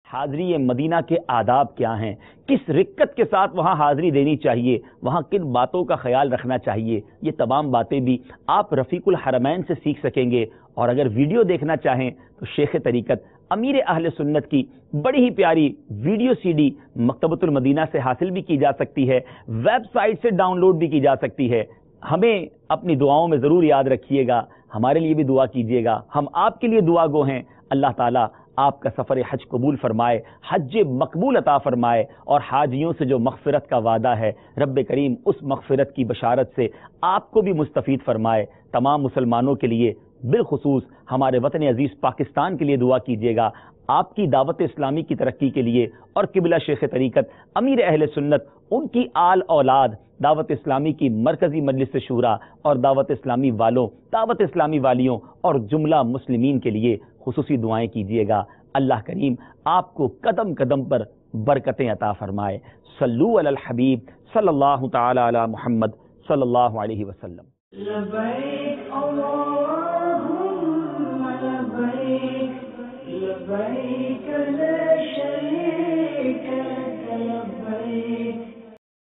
حاضری مدینہ کے آداب کیا ہیں، کس رکت کے ساتھ وہاں حاضری دینی چاہیے، وہاں کن باتوں کا خیال رکھنا چاہیے، یہ تمام باتیں بھی آپ رفیق الحرمین سے سیکھ سکیں گے۔ اور اگر ویڈیو دیکھنا چاہیں تو شیخ طریقت امیر اہل سنت کی بڑی ہی پیاری ویڈیو سی ڈی مکتبۃ المدینہ سے حاصل بھی کی جا سکتی ہے، ویب سائٹ سے ڈاؤن لوڈ بھی کی جا سکتی ہے۔ ہمیں اپنی دعاؤں میں ضرور یاد رکھیے گا، ہمارے لیے بھی دعا کیجیے گا، ہم آپ کے لیے دعا گو ہیں۔ اللہ تعالیٰ آپ کا سفر حج قبول فرمائے، حج مقبول عطا فرمائے، اور حاجیوں سے جو مغفرت کا وعدہ ہے رب کریم اس مغفرت کی بشارت سے آپ کو بھی مستفید فرمائے۔ تمام مسلمانوں کے لیے بالخصوص ہمارے وطن عزیز پاکستان کے لیے دعا کیجیے گا، آپ کی دعوت اسلامی کی ترقی کے لیے، اور قبلہ شیخ طریقت امیر اہل سنت، ان کی آل اولاد، دعوت اسلامی کی مرکزی مجلس شورا اور دعوت اسلامی والوں، دعوت اسلامی والیوں اور جملہ مسلمین کے لیے خصوصی دعائیں کیجیے گا۔ اللہ کریم آپ کو قدم قدم پر برکتیں عطا فرمائے۔ صلو علی الحبیب صلی اللہ تعالی علی محمد صلی اللہ علیہ وسلم۔ لبیک اللہم لبیک لبیک لا شریک لک لبیک